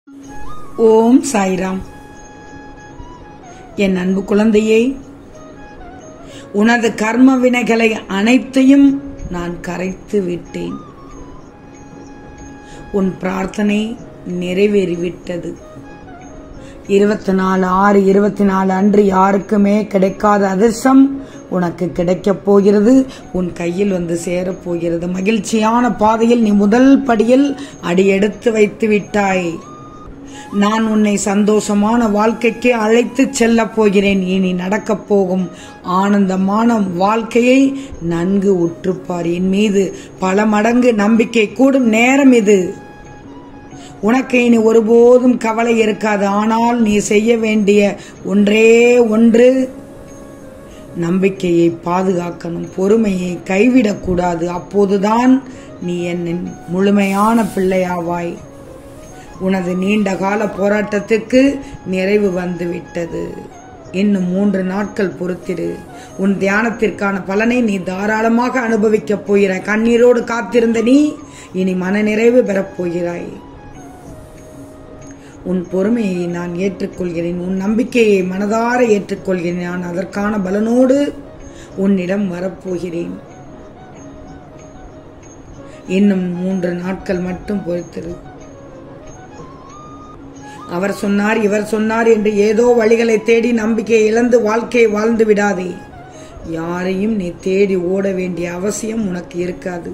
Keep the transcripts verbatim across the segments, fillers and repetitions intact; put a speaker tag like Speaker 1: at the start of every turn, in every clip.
Speaker 1: ஓம் சாய்ராம். என் அன்பு குழந்தையே, உனது கர்ம வினைகளை அனைத்தையும் நான் கரைத்து விட்டேன். உன் பிரார்த்தனை நிறைவேறிவிட்டது. இருபத்தி நாலு ஆறு இருபத்தி நாலு அன்று யாருக்குமே கிடைக்காத அதிர்ஷ்டம் உனக்கு கிடைக்கப் போகிறது. உன் கையில் வந்து சேரப் போகிறது. மகிழ்ச்சியான பாதையில் நீ முதல் படியில் அடியெடுத்து வைத்து விட்டாய். நான் உன்னை சந்தோஷமான வாழ்க்கைக்கு அழைத்து செல்ல போகிறேன். இனி நடக்கப் போகும் ஆனந்தமான வாழ்க்கையை நன்கு உற்றுப்பார். என் மீது பல மடங்கு நம்பிக்கை கூடும் நேரம் இது. உனக்கு இனி ஒருபோதும் கவலை இருக்காது. ஆனால் நீ செய்ய வேண்டிய ஒன்றே ஒன்று, நம்பிக்கையை பாதுகாக்கணும், பொறுமையை கைவிடக்கூடாது. அப்போதுதான் நீ என் முழுமையான பிள்ளையாவாய். உனது நீண்ட கால போராட்டத்துக்கு நிறைவு வந்துவிட்டது. இன்னும் மூன்று நாட்கள் பொறுத்திரு. உன் தியானத்திற்கான பலனை நீ தாராளமாக அனுபவிக்கப் போகிறாய். கண்ணீரோடு காத்திருந்த நீ இனி மன நிறைவு பெறப் போகிறாய். உன் பொறுமையை நான் ஏற்றுக்கொள்கிறேன். உன் நம்பிக்கையை மனதார ஏற்றுக்கொள்கிறேன். நான் அதற்கான பலனோடு உன்னிடம் வரப்போகிறேன். இன்னும் மூன்று நாட்கள் மட்டும் பொறுத்திரு. அவர் சொன்னார், இவர் சொன்னார் என்று ஏதோ வழிகளை தேடி நம்பிக்கையை இழந்து வாழ்க்கையை வாழ்ந்து விடாதே. யாரையும் நீ தேடி ஓட வேண்டிய அவசியம் உனக்கு இருக்காது.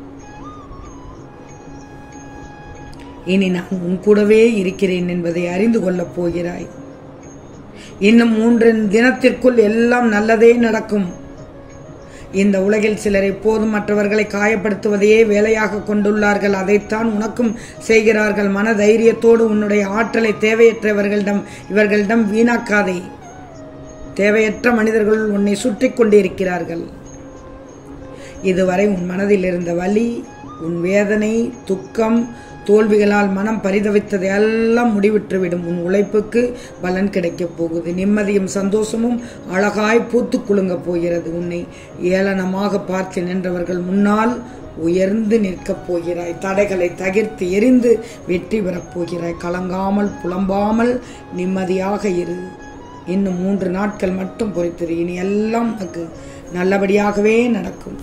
Speaker 1: இனி நான் உன் கூடவே இருக்கிறேன் என்பதை அறிந்து கொள்ளப் போகிறாய். இன்னும் மூன்று தினத்திற்குள் எல்லாம் நல்லதே நடக்கும். இந்த உலகில் சிலர் எப்போதும் மற்றவர்களை காயப்படுத்துவதையே வேலையாக கொண்டுள்ளார்கள். அதைத்தான் உனக்கும் செய்கிறார்கள். மன தைரியத்தோடு உன்னுடைய ஆற்றலை தேவையற்றவர்களிடம் இவர்களிடம் வீணாக்காதே. தேவையற்ற மனிதர்கள் உன்னை சுற்றி கொண்டிருக்கிறார்கள். இதுவரை உன் மனதில் இருந்த வலி, உன் வேதனை, துக்கம், தோல்விகளால் மனம் பரிதவித்ததை எல்லாம் முடிவிட்டுவிடும். உன் உழைப்புக்கு பலன் கிடைக்கப் போகுது. நிம்மதியும் சந்தோஷமும் அழகாய் பூத்து குலுங்கப் போகிறது. உன்னை ஏளனமாக பார்த்து நின்றவர்கள் முன்னால் உயர்ந்து நிற்கப் போகிறாய். தடைகளை தகிர்த்து எரிந்து வெற்றி பெறப் போகிறாய். கலங்காமல் புலம்பாமல் நிம்மதியாக இரு. இன்னும் மூன்று நாட்கள் மட்டும் பொறுத்திரு. இனி எல்லாம் உனக்கு நல்லபடியாகவே நடக்கும்.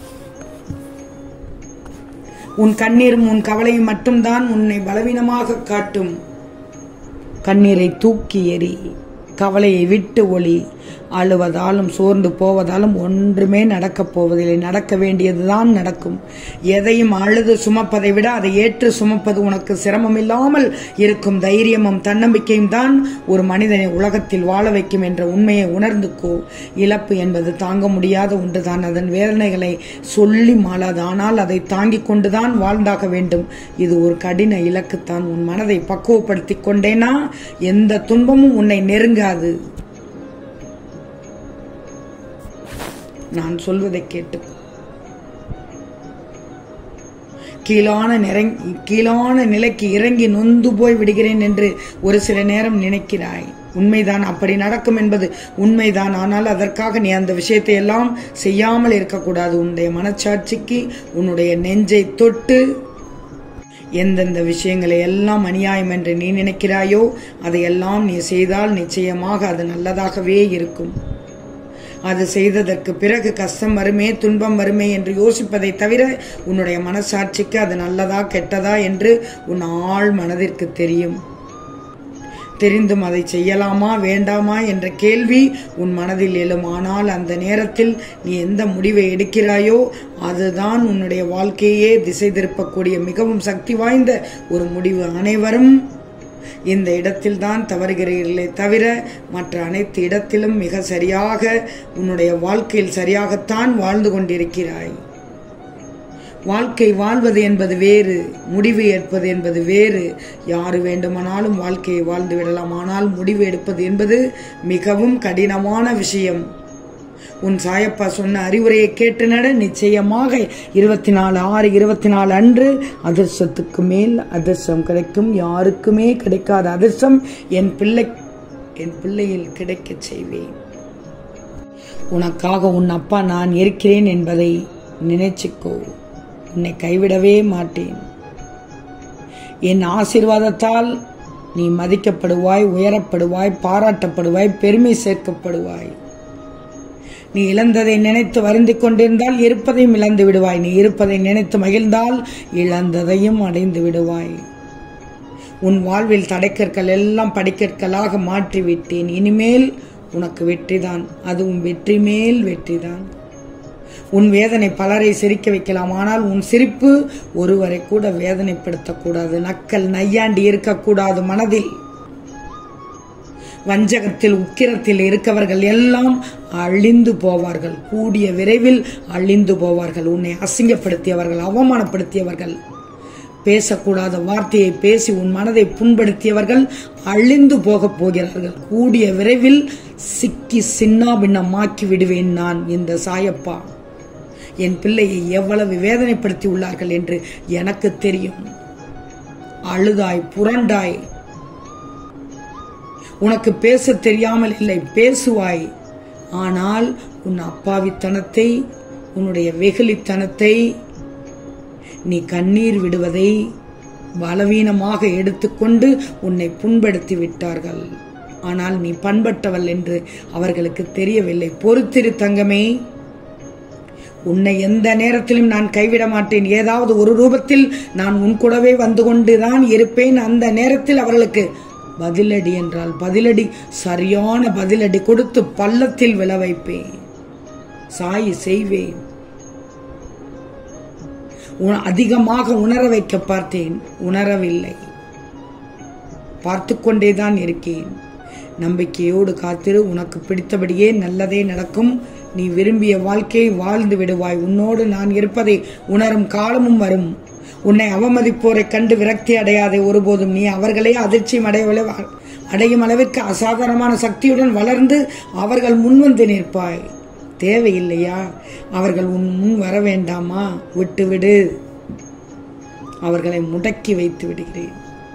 Speaker 1: உன் கண்ணீரும் உன் கவலையும் மட்டும்தான் உன்னை பலவீனமாக காட்டும். கண்ணீரை தூக்கி எறி, கவலையை விட்டு ஒளி. அழுவதாலும் சோர்ந்து போவதாலும் ஒன்றுமே நடக்கப் போவதில்லை. நடக்க வேண்டியதுதான் நடக்கும். எதையும் அழுது சுமப்பதை விட அதை ஏற்று சுமப்பது உனக்கு சிரமம் இல்லாமல் இருக்கும். தைரியமும் தன்னம்பிக்கையும் தான் ஒரு மனிதனை உலகத்தில் வாழ வைக்கும் என்ற உண்மையை உணர்ந்துக்கோ. இழப்பு என்பது தாங்க முடியாத ஒன்றுதான். அதன் வேதனைகளை சொல்லி மாளாது. ஆனால் அதை தாங்கிக் கொண்டுதான் வாழ்ந்தாக வேண்டும். இது ஒரு கடின இலக்குத்தான். உன் மனதை பக்குவப்படுத்தி கொண்டேனா எந்த துன்பமும் உன்னை நெருங்காது. நான் சொல்வதை கேட்டு கீழான நிறங்கி கீழான நிலைக்கு இறங்கி நொந்து போய் விடுகிறேன் என்று ஒரு சில நேரம் நினைக்கிறாய். உண்மைதான், அப்படி நடக்கும் என்பது உண்மைதான். ஆனால் அதற்காக நீ அந்த விஷயத்தை எல்லாம் செய்யாமல் இருக்கக்கூடாது. உன்னுடைய மனச்சாட்சிக்கு உன்னுடைய நெஞ்சை தொட்டு எந்தெந்த விஷயங்களை எல்லாம் அநியாயம் என்று நீ நினைக்கிறாயோ அதையெல்லாம் நீ செய்தால் நிச்சயமாக அது நல்லதாகவே இருக்கும். அது செய்ததற்கு பிறகு கஷ்டம் வருமே, துன்பம் வருமே என்று யோசிப்பதை தவிர உன்னுடைய மனசாட்சிக்கு அது நல்லதா கெட்டதா என்று உன் ஆழ் மனதிற்கு தெரியும். தெரிந்தும் அதை செய்யலாமா வேண்டாமா என்ற கேள்வி உன் மனதில் எழும். ஆனால் அந்த நேரத்தில் நீ எந்த முடிவை எடுக்கிறாயோ அதுதான் உன்னுடைய வாழ்க்கையே திசை திருப்பக்கூடிய மிகவும் சக்தி வாய்ந்த ஒரு முடிவு. அனைவரும் இந்த இடத்தில் தான் தவறுகிறீர்களே தவிர மற்ற அனைத்து இடத்திலும் மிக சரியாக உன்னுடைய வாழ்க்கையில் சரியாகத்தான் வாழ்ந்து கொண்டிருக்கிறாய். வாழ்க்கை வாழ்வது என்பது வேறு, முடிவு எடுப்பது என்பது வேறு. யாரு வேண்டுமானாலும் வாழ்க்கையை வாழ்ந்து விடலாம். ஆனால் முடிவு எடுப்பது என்பது மிகவும் கடினமான விஷயம். உன் சாயப்பா சொன்ன அறிவுரையை கேட்டு நட. நிச்சயமாக இருபத்தி நாலு ஆறு இருபத்தி நாலு அன்று அதிர்ஷ்டத்துக்கு மேல் அதிர்ஷ்டம் கிடைக்கும். யாருக்குமே கிடைக்காத அதிர்ஷ்டம் என் பிள்ளை என் பிள்ளையில் கிடைக்க செய்வேன். உனக்காக உன் அப்பா நான் இருக்கிறேன் என்பதை நினைச்சுக்கோ. உன்னை கைவிடவே மாட்டேன். என் ஆசீர்வாதத்தால் நீ மதிக்கப்படுவாய், உயரப்படுவாய், பாராட்டப்படுவாய், பெருமை சேர்க்கப்படுவாய். நீ இழந்ததை நினைத்து வருந்திக் கொண்டிருந்தால் இருப்பதையும் இழந்து விடுவாய். நீ இருப்பதை நினைத்து மகிழ்ந்தால் இழந்ததையும் அடைந்து விடுவாய். உன் வாழ்வில் தடைக்கற்கள் எல்லாம் படிக்கற்களாக மாற்றிவிட்டேன். இனிமேல் உனக்கு வெற்றிதான், அதுவும் வெற்றி மேல் வெற்றிதான். உன் வேதனை பலரை சிரிக்க வைக்கலாம், ஆனால் உன் சிரிப்பு ஒருவரை கூட வேதனைப்படுத்தக்கூடாது. நக்கல் நையாண்டி இருக்கக்கூடாது மனதில். வஞ்சகத்தில் உக்கிரத்தில் இருக்கவர்கள் எல்லாம் அழிந்து போவார்கள், கூடிய விரைவில் அழிந்து போவார்கள். உன்னை அசிங்கப்படுத்தியவர்கள், அவமானப்படுத்தியவர்கள், பேசக்கூடாத வார்த்தையை பேசி உன் மனதை புண்படுத்தியவர்கள் அழிந்து போகப் போகிறார்கள். கூடிய விரைவில் சிக்கி சின்னா பின்னமாக்கி விடுவேன் நான். இந்த சாயப்பா என் பிள்ளையை எவ்வளவு வேதனைப்படுத்தி உள்ளார்கள் என்று எனக்கு தெரியும். அழுதாய், புரண்டாய். உனக்கு பேச தெரியாமல் இல்லை, பேசுவாய். ஆனால் உன் அப்பாவித்தனத்தை, உன்னுடைய வெகுளித்தனத்தை, நீ கண்ணீர் விடுவதை பலவீனமாக எடுத்துக்கொண்டு உன்னை புண்படுத்தி விட்டார்கள். ஆனால் நீ பண்பட்டவள் என்று அவர்களுக்கு தெரியவில்லை. பொறுத்திரு தங்கமே, உன்னை எந்த நேரத்திலும் நான் கைவிட மாட்டேன். ஏதாவது ஒரு ரூபத்தில் நான் உன் கூடவே வந்து கொண்டுதான் இருப்பேன். அந்த நேரத்தில் அவர்களுக்கு பதிலடி என்றால் பதிலடி, சரியான பதிலடி கொடுத்து பள்ளத்தில் விழ வைப்பேன். சாய் செய்வேன். அதிகமாக உணர வைக்க பார்த்தேன், உணரவில்லை. பார்த்து கொண்டேதான் இருக்கேன். நம்பிக்கையோடு காத்திரு. உனக்கு பிடித்தபடியே நல்லதே நடக்கும். நீ விரும்பிய வாழ்க்கையை வாழ்ந்து விடுவாய். உன்னோடு நான் இருப்பதை உணரும் காலமும் வரும். உன்னை அவமதிப்போரை கண்டு விரக்தி அடையாதே ஒருபோதும். நீ அவர்களே அதிர்ச்சியும் அடைய அடையும் அளவிற்கு அசாதாரணமான சக்தியுடன் வளர்ந்து அவர்கள் முன்வந்து நிற்பாய். தேவையில்லையா? அவர்கள் உன் முன் வர வேண்டாமா? விட்டுவிடு. அவர்களை முடக்கி வைத்து விடுகிறேன்.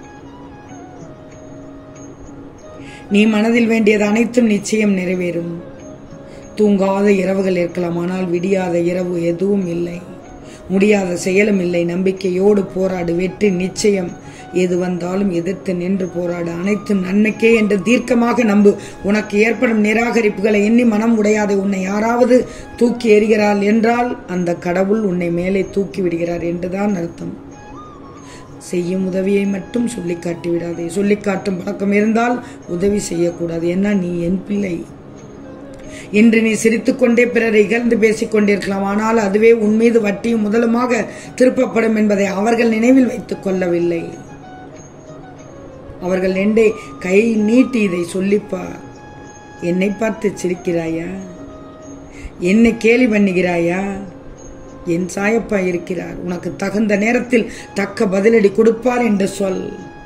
Speaker 1: நீ மனதில் வேண்டியது அனைத்தும் நிச்சயம் நிறைவேறும். தூங்காத இரவுகள் இருக்கலாம், ஆனால் விடியாத இரவு எதுவும் இல்லை. முடியாத செயலும் இல்லை. நம்பிக்கையோடு போராடு, வெற்றி நிச்சயம். எது வந்தாலும் எதிர்த்து நின்று போராடு. அனைத்தும் நன்மைக்கே என்று தீர்க்கமாக நம்பு. உனக்கு ஏற்படும் நிராகரிப்புகளை எண்ணி மனம் உடையாதே. உன்னை யாராவது தூக்கி எறிகிறாள் என்றால் அந்த கடவுள் உன்னை மேலே தூக்கி விடுகிறார் என்றுதான் அர்த்தம். செய்யும் உதவியை மட்டும் சொல்லி காட்டி விடாதே. சொல்லி காட்டும் பழக்கம் இருந்தால் உதவி செய்யக்கூடாது. ஏன்னா நீ என் பிள்ளை. இன்று நீ சிரித்துக்கொண்டே பிறரை இகழ்ந்து பேசிக் கொண்டிருக்கலாம், ஆனால் அதுவே உன் மீது வட்டியும் முதலுமாக திருப்பப்படும் என்பதை அவர்கள் நினைவில் வைத்துக் கொள்ளவில்லை. அவர்கள் நெண்டே கை நீட்டி இதை சொல்லிப்பார். என்னை பார்த்து சிரிக்கிறாயா? என்னை கேலி பண்ணுகிறாயா? என் சாயப்பா இருக்கிறார். உனக்கு தகுந்த நேரத்தில் தக்க பதிலடி கொடுப்பார் என்று சொல்.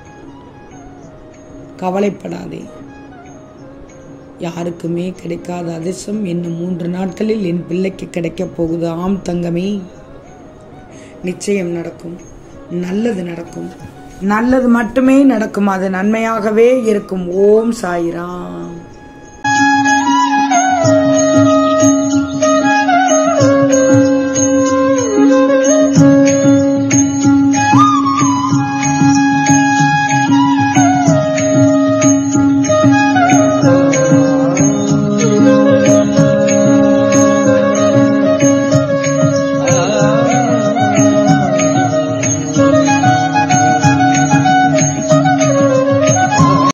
Speaker 1: கவலைப்படாதே. யாருக்குமே கிடைக்காத அதிர்ஷ்டம் இன்னும் மூன்று நாட்களில் என் பிள்ளைக்கு கிடைக்கப் போகுது. ஆம் தங்கமே, நிச்சயம் நடக்கும். நல்லது நடக்கும். நல்லது மட்டுமே நடக்கும். அது நன்மையாகவே இருக்கும். ஓம் சாய்ராம்.